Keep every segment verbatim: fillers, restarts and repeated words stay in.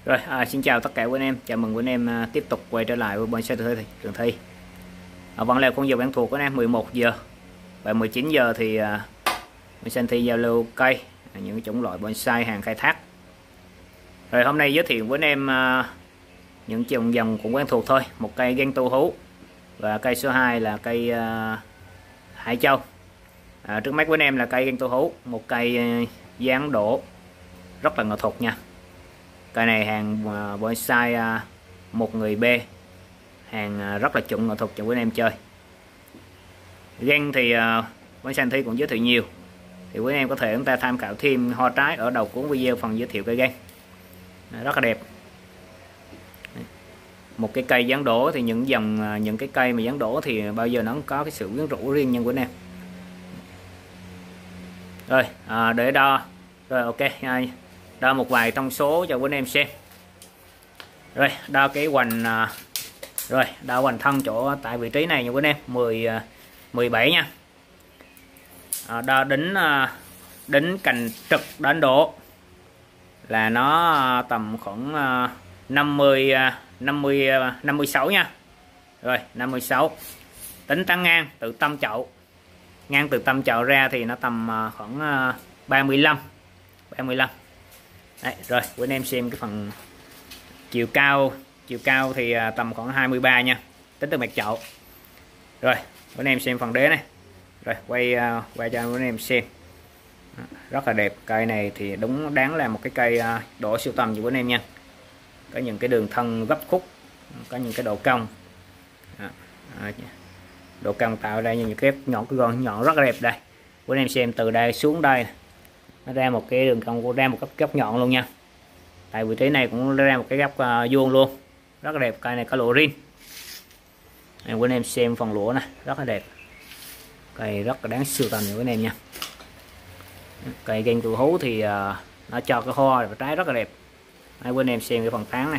Rồi, à, xin chào tất cả quý anh em, chào mừng quý anh em à, tiếp tục quay trở lại với bonsai Trường Thi. Trường Thi à, vẫn là khung giờ quen thuộc của anh em, mười một giờ và mười chín giờ thì à, bonsai Thi giao lưu cây, à, những chủng loại bonsai hàng khai thác. Rồi hôm nay giới thiệu với anh em à, những dòng dòng cũng quen thuộc thôi, một cây gan tu hú và cây số hai là cây à, Hải Châu. À, trước mắt với anh em là cây gan tu hú, một cây à, dáng đổ rất là nghệ thuật nha. Cây này hàng bonsai một người B, hàng rất là chuẩn nghệ thuật cho quý anh em chơi. Gan thì bonsai Thi cũng giới thiệu nhiều, thì quý anh em có thể chúng ta tham khảo thêm hoa trái ở đầu cuốn video phần giới thiệu cây gan, rất là đẹp. Một cái cây dáng đổ thì những dòng những cái cây mà dáng đổ thì bao giờ nó có cái sự quyến rũ riêng nha quý anh em. Rồi à, để đo rồi ok, đo một vài thông số cho quý anh em xem. Rồi đo cái hoành à, rồi đo hoành thân chỗ tại vị trí này nha quý anh em, mười mười bảy nha. À, đo đính à, đính cành trực đến độ là nó tầm khoảng à, năm mươi à, năm mươi à, năm mươi sáu nha. Rồi năm mươi sáu. Tính tán ngang từ tâm chậu, ngang từ tâm chậu ra thì nó tầm à, khoảng à, ba mươi lăm ba mươi lăm. Đấy, rồi quý anh em xem cái phần chiều cao, chiều cao thì tầm khoảng hai mươi ba nha, tính từ mặt chậu. Rồi quý anh em xem phần đế này, rồi quay quay cho quý anh em xem, rất là đẹp. Cây này thì đúng đáng là một cái cây đổ siêu tầm cho quý anh em nha. Có những cái đường thân gấp khúc, có những cái độ cong, độ cong tạo ra những cái nhọn, cái gòn nhọn rất là đẹp. Đây quý anh em xem từ đây xuống đây nó ra một cái đường cong, ra một góc góc nhọn luôn nha. Tại vị trí này cũng ra một cái góc uh, vuông luôn, rất là đẹp. Cây này có lụa rin, em quý anh em xem phần lụa này rất là đẹp. Cây rất là đáng sưu tầm của anh em nha. Cây gan tu hú thì uh, nó cho cái hoa và trái rất là đẹp. Đây, quý anh em xem cái phần tán này.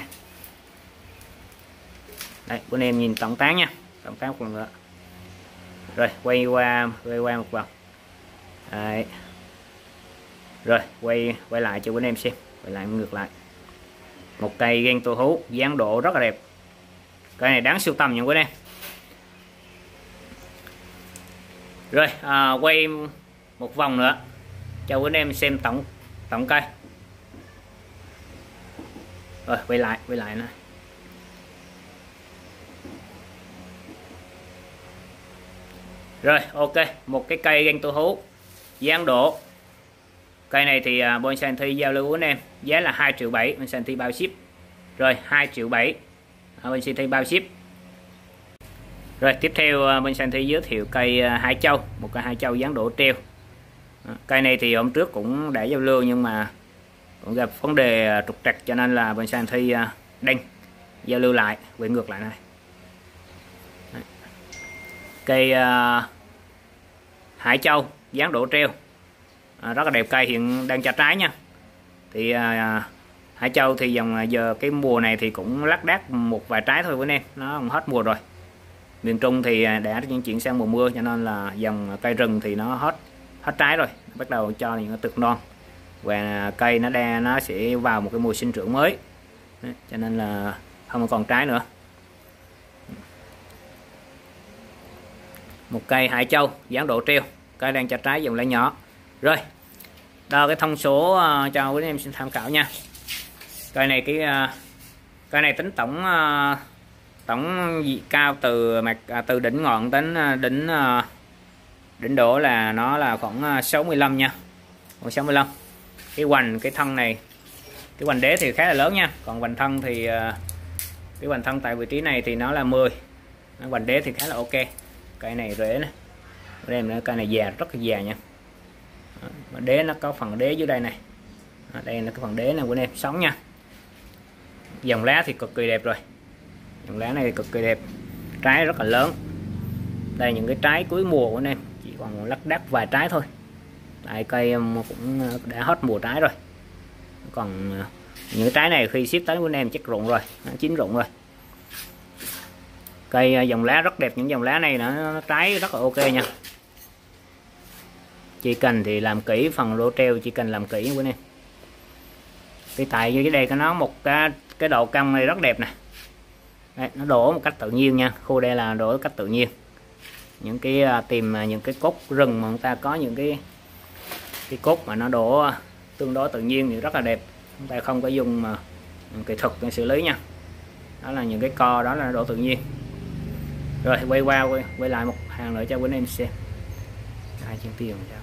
Đây quý anh em nhìn tổng tán nha, tổng tán phần nữa. Rồi quay qua quay qua một vòng. Đấy. Rồi quay quay lại cho quý anh em xem, quay lại ngược lại. Một cây gan tu hú dáng độ rất là đẹp. Cây này đáng sưu tầm nha quý anh em. Rồi à, quay một vòng nữa cho quý anh em xem tổng tổng cây. Rồi quay lại quay lại này. Rồi ok, một cái cây gan tu hú dáng độ. Cây này thì uh, bonsai Thi giao lưu với anh em giá là hai triệu bảy, bonsai Thi bao ship. Rồi hai triệu bảy, uh, bonsai Thi bao ship. Rồi tiếp theo uh, bonsai Thi giới thiệu cây uh, Hải Châu, một cây Hải Châu dáng đổ treo. Uh, cây này thì hôm trước cũng đã giao lưu nhưng mà cũng gặp vấn đề uh, trục trặc, cho nên là bonsai Thi uh, đăng giao lưu lại, quay ngược lại này. Đấy. Cây uh, Hải Châu dáng đổ treo. À, rất là đẹp. Cây hiện đang cho trái nha. Thì à, Hải Châu thì dòng giờ cái mùa này thì cũng lác đác một vài trái thôi quý anh em, nó không hết mùa rồi. Miền Trung thì đã chuyển sang mùa mưa cho nên là dòng cây rừng thì nó hết hết trái rồi, bắt đầu cho những tực non và cây nó đang nó sẽ vào một cái mùa sinh trưởng mới. Đấy, cho nên là không còn trái nữa. Một cây Hải Châu dáng độ treo, cây đang cho trái dòng lá nhỏ. Rồi đo cái thông số uh, cho quý anh em xin tham khảo nha. Cây này cái uh, cây này tính tổng uh, tổng dị cao từ mặt uh, từ đỉnh ngọn đến uh, đỉnh uh, đỉnh đổ là nó là khoảng uh, sáu mươi lăm nha, khoảng sáu mươi lăm. Cái hoành cái thân này, cái hoành đế thì khá là lớn nha, còn hoành thân thì uh, cái hoành thân tại vị trí này thì nó là mười, hoành đế thì khá là ok. Cây này rễ này, em cây này già, rất là già nha. Đế nó có phần đế dưới đây này, đây là cái phần đế này của anh em sống nha. Dòng lá thì cực kỳ đẹp rồi, dòng lá này cực kỳ đẹp, trái rất là lớn. Đây những cái trái cuối mùa của anh em, chỉ còn lác đác vài trái thôi, tại cây cũng đã hết mùa trái rồi. Còn những cái trái này khi ship tới của anh em chắc rụng rồi, nó chín rụng rồi. Cây dòng lá rất đẹp, những dòng lá này nó, nó trái rất là ok nha. Chỉ cần thì làm kỹ phần lô treo, chỉ cần làm kỹ của anh em. Thì tại vì cái đây có nó một cái cái độ cong này rất đẹp nè. Đây, nó đổ một cách tự nhiên nha, khu đây là đổ một cách tự nhiên. Những cái tìm những cái cốt rừng mà người ta có những cái cái cốt mà nó đổ tương đối tự nhiên thì rất là đẹp, chúng ta không có dùng mà kỹ thuật để xử lý nha. Đó là những cái co đó là độ tự nhiên. Rồi quay qua quay, quay lại một hàng nữa cho quý anh em xem hai chân tiền sao.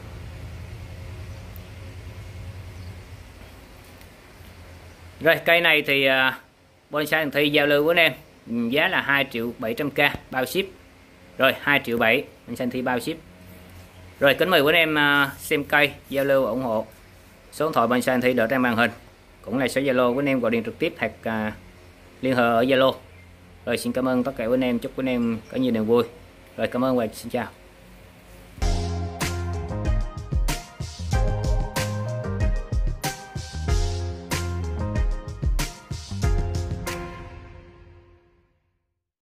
Rồi cây này thì uh, bonsai Thằng Thi giao lưu với anh em giá là hai triệu bảy trăm k bao ship. Rồi hai triệu bảy bonsai Thi bao ship. Rồi kính mời quý anh em uh, xem cây giao lưu ủng hộ. Số điện thoại bonsai Thi đỡ trên màn hình, cũng là số Zalo của anh em gọi điện trực tiếp hoặc uh, liên hệ ở Zalo. Rồi xin cảm ơn tất cả quý anh em, chúc quý anh em có nhiều niềm vui. Rồi cảm ơn và xin chào.